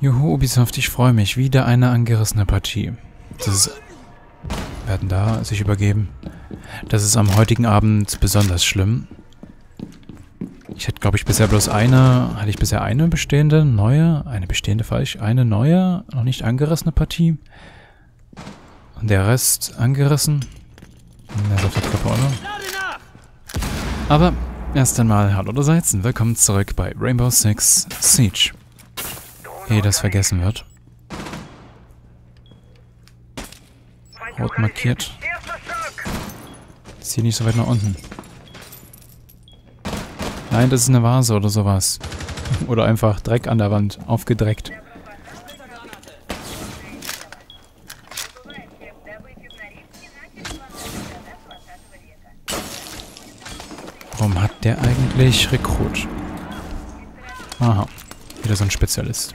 Juhu, Ubisoft, ich freue mich. Wieder eine angerissene Partie. Werden da sich übergeben. Das ist am heutigen Abend besonders schlimm. Ich hätte, glaube ich, bisher bloß eine... Hatte ich bisher eine bestehende, neue... Eine bestehende falsch. Eine neue, noch nicht angerissene Partie. Und der Rest angerissen. Der ist auf der Treppe, oder? Aber erst einmal, hallo allerseits und willkommen zurück bei Rainbow Six Siege. Ehe das vergessen wird. Rot markiert. Ist hier nicht so weit nach unten. Nein, das ist eine Vase oder sowas. Oder einfach Dreck an der Wand. Aufgedreckt. Warum hat der eigentlich Rekrut? Aha. Wieder so ein Spezialist.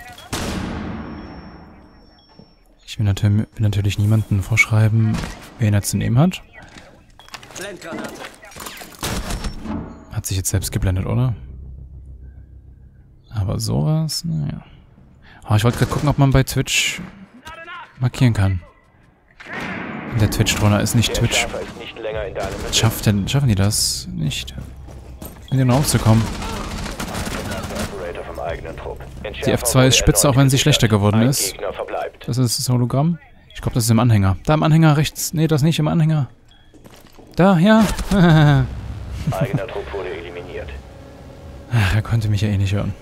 Ich will natürlich niemanden vorschreiben, wen er zu nehmen hat. Hat sich jetzt selbst geblendet, oder? Aber sowas, naja. Oh, ich wollte gerade gucken, ob man bei Twitch markieren kann. Der Twitch-Drohner ist nicht Twitch. Schaffen die das nicht? In den Raum zu kommen. Die F2 ist spitze, auch wenn sie schlechter geworden ist. Das ist das Hologramm. Ich glaube, das ist im Anhänger. Da im Anhänger rechts. Nee, das nicht im Anhänger. Da, ja. Eigener Trupp wurde eliminiert. Ach, er konnte mich ja eh nicht hören.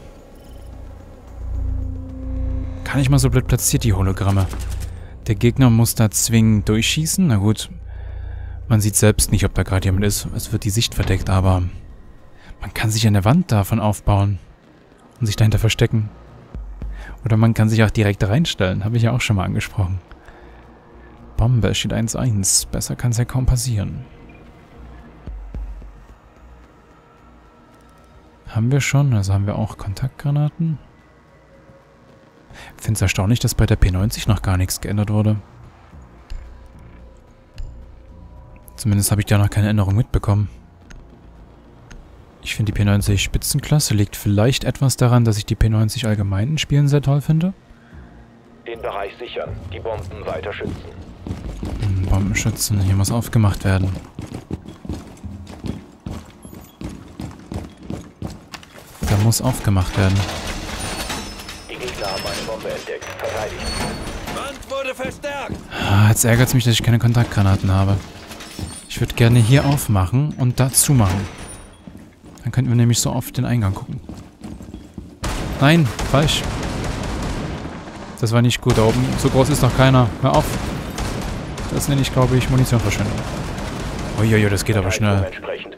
Kann ich mal so blöd platziert, die Hologramme. Der Gegner muss da zwingend durchschießen. Na gut. Man sieht selbst nicht, ob da gerade jemand ist. Es wird die Sicht verdeckt, aber man kann sich an der Wand davon aufbauen und sich dahinter verstecken. Oder man kann sich auch direkt reinstellen. Habe ich ja auch schon mal angesprochen. Bombe, steht 1-1. Besser kann es ja kaum passieren. Haben wir schon, also haben wir auch Kontaktgranaten. Ich finde es erstaunlich, dass bei der P90 noch gar nichts geändert wurde. Zumindest habe ich da noch keine Änderung mitbekommen. Ich finde die P90 Spitzenklasse. Liegt vielleicht etwas daran, dass ich die P90 allgemein in Spielen sehr toll finde. Den Bereich sichern, die Bomben weiter schützen. Bombenschützen, hier muss aufgemacht werden. Da muss aufgemacht werden. Die Gegner haben eine Bombe entdeckt. Verteidigt. Wand wurde verstärkt. Ah, jetzt ärgert es mich, dass ich keine Kontaktgranaten habe. Ich würde gerne hier aufmachen und da zumachen. Dann könnten wir nämlich so auf den Eingang gucken. Nein, falsch. Das war nicht gut da oben. So groß ist doch keiner. Hör auf. Das nenne ich, glaube ich, Munitionverschwendung. Uiuiui, das geht aber schnell.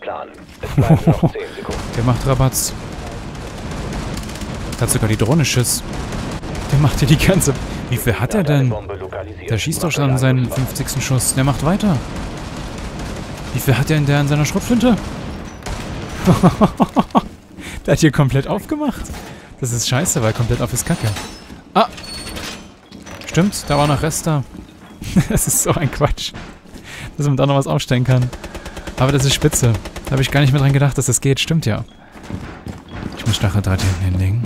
Der macht Rabatz. Der hat sogar die Drohne Schiss. Der macht hier die ganze... Wie viel hat er denn? Der schießt doch schon seinen 50. Schuss. Der macht weiter. Wie viel hat er in der in seiner Schrotflinte? Der hat hier komplett aufgemacht. Das ist scheiße, weil komplett auf ist Kacke. Ah! Stimmt, da war noch Rest da. Das ist so ein Quatsch. Dass man da noch was aufstellen kann. Aber das ist spitze. Da habe ich gar nicht mehr dran gedacht, dass das geht. Stimmt ja. Ich muss Stacheldraht hinten hinlegen.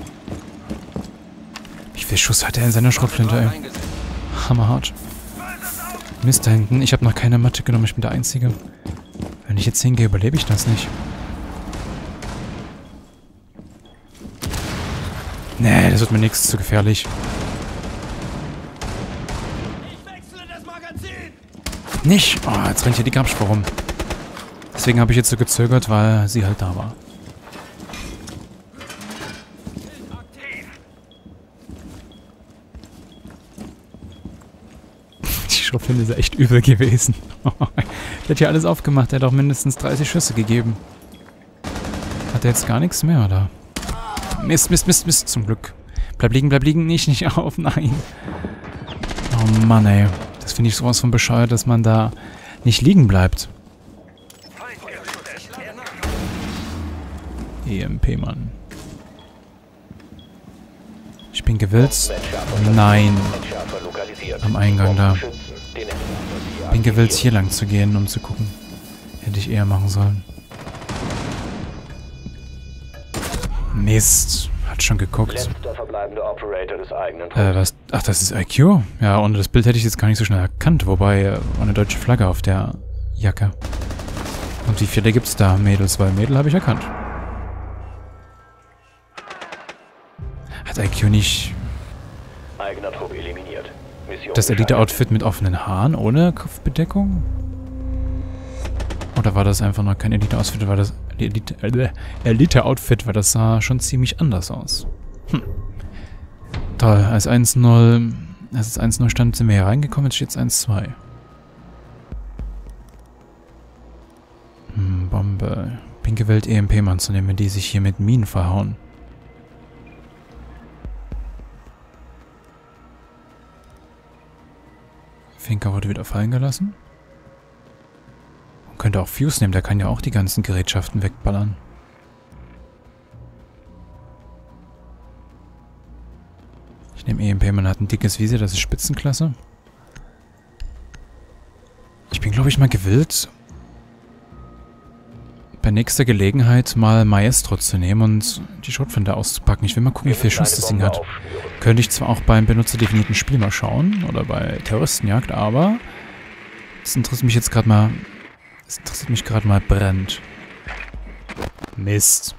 Wie viel Schuss hat er in seiner Schrotflinte, ey? Hammerhart. Mist da hinten. Ich habe noch keine Matte genommen. Ich bin der Einzige. Wenn ich jetzt hingehe, überlebe ich das nicht. Nee, das wird mir nichts. Zu gefährlich. Nicht! Oh, jetzt rennt hier die Grabspur rum. Deswegen habe ich jetzt so gezögert, weil sie halt da war. Die Schrotflinte ist echt übel gewesen. Der hat hier alles aufgemacht. Der hat auch mindestens 30 Schüsse gegeben. Hat er jetzt gar nichts mehr, oder? Mist, Mist, Mist, Mist. Zum Glück. Bleib liegen. Nicht auf. Nein. Oh Mann, ey. Das finde ich sowas von bescheuert, dass man da nicht liegen bleibt. EMP, Mann. Ich bin gewillt. Nein. Am Eingang da. Bin gewillt, hier lang zu gehen, um zu gucken. Hätte ich eher machen sollen. Mist. Hat jetzt schon geguckt. Letzter verbleibender Operator des eigenen Was? Ach, das ist IQ? Ja, ohne das Bild hätte ich jetzt gar nicht so schnell erkannt. Wobei, eine deutsche Flagge auf der Jacke. Und wie viele gibt's da? Mädels, weil Mädel habe ich erkannt. Hat IQ nicht eigener Trupp eliminiert. Mission das Elite-Outfit mit offenen Haaren ohne Kopfbedeckung? Oder war das einfach noch kein Elite-Outfit? War das Elite-Outfit, weil das sah schon ziemlich anders aus. Toll, als es 1-0 stand, sind wir hier reingekommen, jetzt steht es 1-2. Bombe. Pinke Welt EMP-Mann zu nehmen, die sich hier mit Minen verhauen. Finker wurde wieder fallen gelassen. Man könnte auch Fuse nehmen, der kann ja auch die ganzen Gerätschaften wegballern. Ich nehme EMP, man hat ein dickes Visier, das ist Spitzenklasse. Ich bin, glaube ich, mal gewillt, bei nächster Gelegenheit mal Maestro zu nehmen und die Schrotflinte auszupacken. Ich will mal gucken, wie viel Schuss das Ding hat. Könnte ich zwar auch beim benutzerdefinierten Spiel mal schauen, oder bei Terroristenjagd, aber das interessiert mich jetzt gerade mal. Das interessiert mich gerade mal brennend. Mist.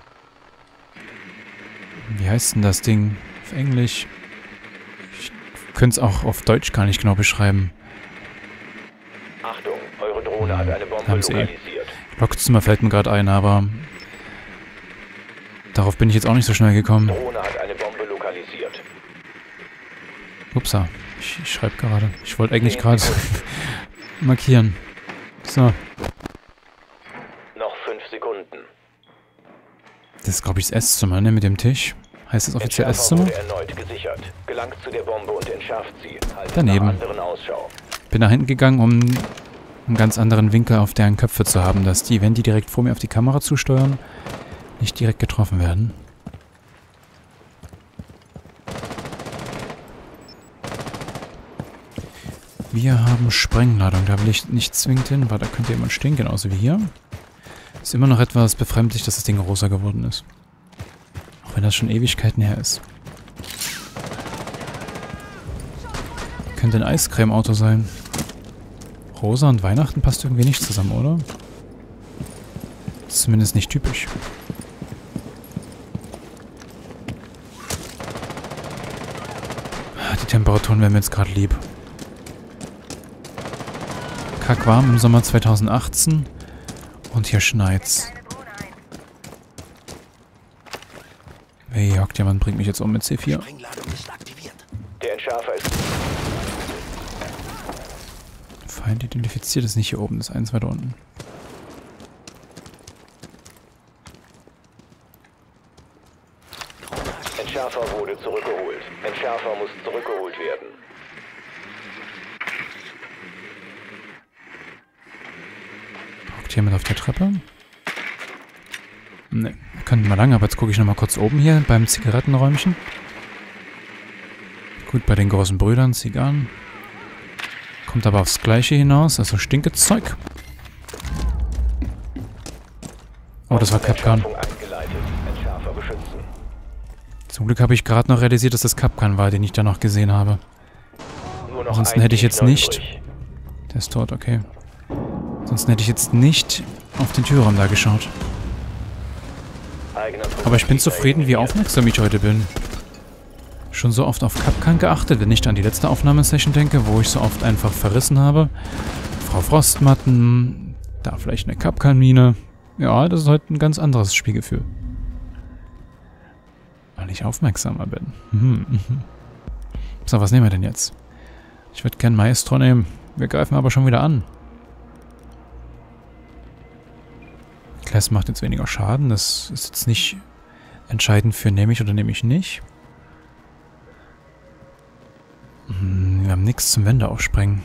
Wie heißt denn das Ding auf Englisch? Ich könnte es auch auf Deutsch gar nicht genau beschreiben. Achtung, eure Drohne hat eine Bombe lokalisiert. Lockzimmer fällt mir gerade ein, aber darauf bin ich jetzt auch nicht so schnell gekommen. Drohne hat eine Bombe lokalisiert. Upsa, ich schreibe gerade. Ich wollte eigentlich gerade markieren. So. Noch 5 Sekunden. Das ist, glaube ich, das Esszimmer, ne, mit dem Tisch. Heißt das offiziell Esszimmer? Wurde erneut gesichert. Gelangt zu der Bombe und entschärft sie. Haltet daneben. Nach anderen Ausschau. Bin nach hinten gegangen, um einen ganz anderen Winkel auf deren Köpfe zu haben, dass die, wenn die direkt vor mir auf die Kamera zusteuern, nicht direkt getroffen werden. Wir haben Sprengladung, da will ich nicht zwingend hin, weil da könnte jemand stehen, genauso wie hier. Ist immer noch etwas befremdlich, dass das Ding rosa geworden ist. Auch wenn das schon Ewigkeiten her ist. Könnte ein Eiscreme-Auto sein. Rosa und Weihnachten passt irgendwie nicht zusammen, oder? Ist zumindest nicht typisch. Die Temperaturen werden mir jetzt gerade lieb. Kackwarm im Sommer 2018 und hier schneit's. Hey, hockt jemand, bringt mich jetzt um mit C4. Der Entschärfer ist... Feind identifiziert, ist nicht hier oben, das ist eins weiter unten. Entschärfer wurde zurückgeholt. Entschärfer muss zurückgeholt werden. Hockt jemand auf der Treppe? Ne, könnten wir lang, aber jetzt gucke ich nochmal kurz oben hier beim Zigarettenräumchen. Gut, bei den großen Brüdern, Zigarren. Kommt aber aufs Gleiche hinaus, also Stinkezeug. Oh, das war Kapkan. Zum Glück habe ich gerade noch realisiert, dass das Kapkan war, den ich da noch gesehen habe. Ansonsten hätte ich jetzt nicht... Der ist tot, okay. Ansonsten hätte ich jetzt nicht auf den Türraum da geschaut. Aber ich bin zufrieden, wie aufmerksam ich heute bin. Schon so oft auf Kapkan geachtet, wenn ich an die letzte Aufnahmesession denke, wo ich so oft einfach verrissen habe. Frau Frostmatten, da vielleicht eine Kapkan-Mine. Ja, das ist heute ein ganz anderes Spielgefühl. Weil ich aufmerksamer bin. So, was nehmen wir denn jetzt? Ich würde gern Maestro nehmen. Wir greifen aber schon wieder an. Class macht jetzt weniger Schaden. Das ist jetzt nicht entscheidend für nehme ich oder nehme ich nicht. Wir haben nichts zum Wände aufsprengen.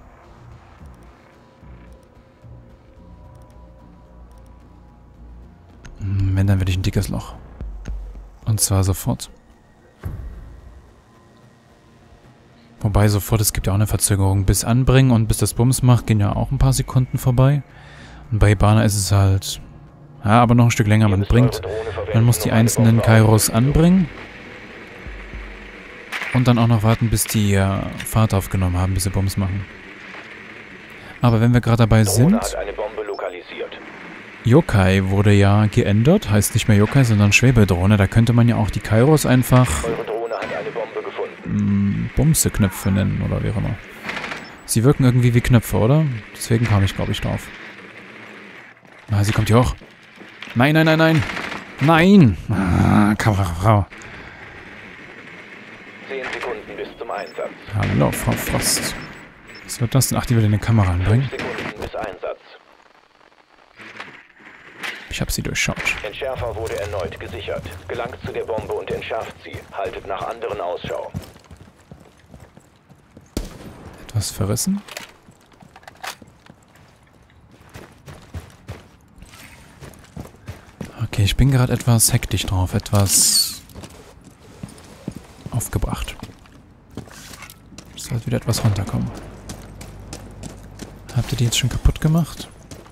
Wenn, dann will ich ein dickes Loch. Und zwar sofort. Wobei sofort, es gibt ja auch eine Verzögerung. Bis anbringen und bis das Bums macht, gehen ja auch ein paar Sekunden vorbei. Und bei Hibana ist es halt... Ja, aber noch ein Stück länger. Man muss die einzelnen Kairos anbringen. Und dann auch noch warten, bis die Fahrt aufgenommen haben, bis sie Bums machen. Aber wenn wir gerade dabei sind... Drohne hat eine Bombe lokalisiert. Yokai wurde ja geändert, heißt nicht mehr Yokai, sondern Schwebedrohne. Da könnte man ja auch die Kairos einfach Eure Drohne hat eine Bombe gefunden. Bumse-Knöpfe nennen oder wie auch immer. Sie wirken irgendwie wie Knöpfe, oder? Deswegen kam ich, glaube ich, drauf. Ah, sie kommt hier hoch. Nein, nein, nein, nein. Nein! Ah, Kamerafrau. 10 Sekunden bis zum Einsatz. Hallo, Frau Frost. Was wird das denn? Ach, die will eine Kamera anbringen. 5 Sekunden bis Einsatz. Ich habe sie durchschaut. Entschärfer wurde erneut gesichert. Gelangt zu der Bombe und entschärft sie. Haltet nach anderen Ausschau. Etwas verrissen? Okay, ich bin gerade etwas hektisch drauf, etwas aufgebracht. Es sollte wieder etwas runterkommen. Habt ihr die jetzt schon kaputt gemacht?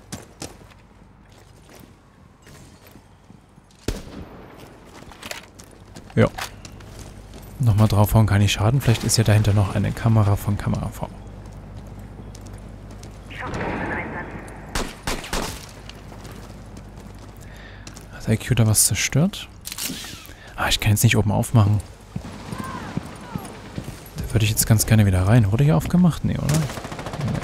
Ja. Nochmal draufhauen kann nicht schaden. Vielleicht ist ja dahinter noch eine Kamera von Kamera-V. Hat IQ da was zerstört? Ah, ich kann jetzt nicht oben aufmachen. Da würde ich jetzt ganz gerne wieder rein. Wurde hier aufgemacht? Nee, oder? Nee.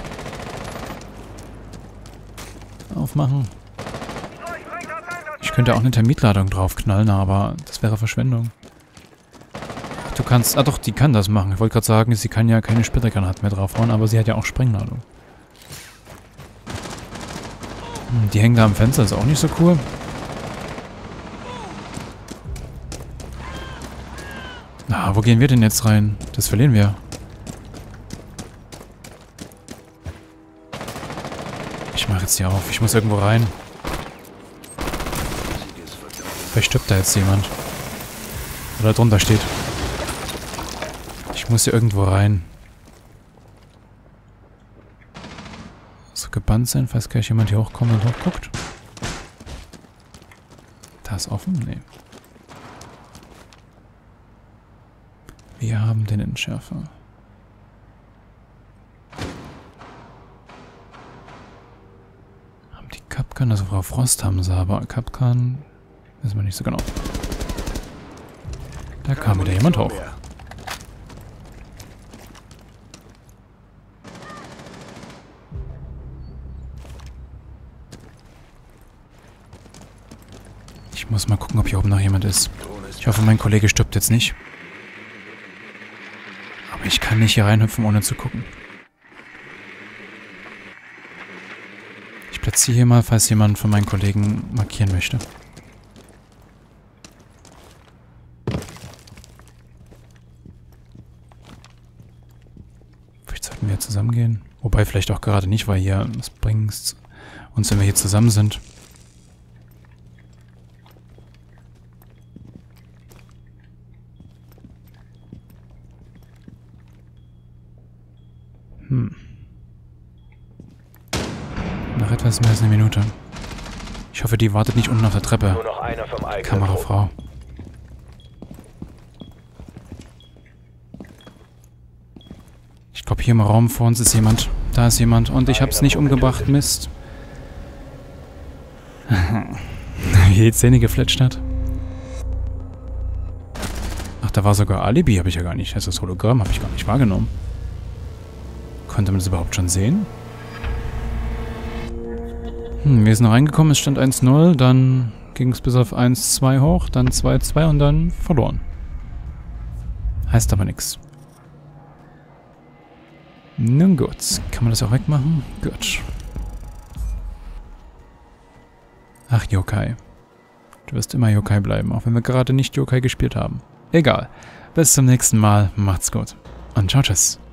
Aufmachen. Ich könnte auch eine Termitladung draufknallen, aber das wäre Verschwendung. Du kannst... Ah doch, die kann das machen. Ich wollte gerade sagen, sie kann ja keine Splittergranate mehr draufhauen, aber sie hat ja auch Sprengladung. Die hängen da am Fenster, ist auch nicht so cool. Na, wo gehen wir denn jetzt rein? Das verlieren wir. Ich mache jetzt hier auf. Ich muss irgendwo rein. Vielleicht stirbt da jetzt jemand. Oder drunter steht. Ich muss hier irgendwo rein. So gebannt sein, falls gleich jemand hier hochkommt und hochguckt. Da ist offen? Nee. Wir haben den Entschärfer. Haben die Kapkan, also Frau Frost haben sie, aber Kapkan wissen wir nicht so genau. Da kam wieder jemand hoch. Ich muss mal gucken, ob hier oben noch jemand ist. Ich hoffe, mein Kollege stirbt jetzt nicht. Aber ich kann nicht hier reinhüpfen, ohne zu gucken. Ich platziere hier mal, falls jemand von meinen Kollegen markieren möchte. Vielleicht sollten wir zusammengehen. Wobei vielleicht auch gerade nicht, weil hier, was bringt's uns, wenn wir hier zusammen sind. Nach etwas mehr als eine Minute. Ich hoffe, die wartet nicht unten auf der Treppe. Nur noch einer vom eigenen Kamerafrau. Ich glaube, hier im Raum vor uns ist jemand. Da ist jemand. Und ich hab's nicht umgebracht. Mist. Wie die Zähne gefletscht hat. Ach, da war sogar Alibi. Habe ich ja gar nicht. Also das Hologramm habe ich gar nicht wahrgenommen. Konnte man das überhaupt schon sehen? Wir sind reingekommen, es stand 1-0, dann ging es bis auf 1-2 hoch, dann 2-2 und dann verloren. Heißt aber nichts. Nun gut, kann man das auch wegmachen? Gut. Ach, Yokai. Du wirst immer Yokai bleiben, auch wenn wir gerade nicht Yokai gespielt haben. Egal. Bis zum nächsten Mal, macht's gut. Und ciao, tschüss.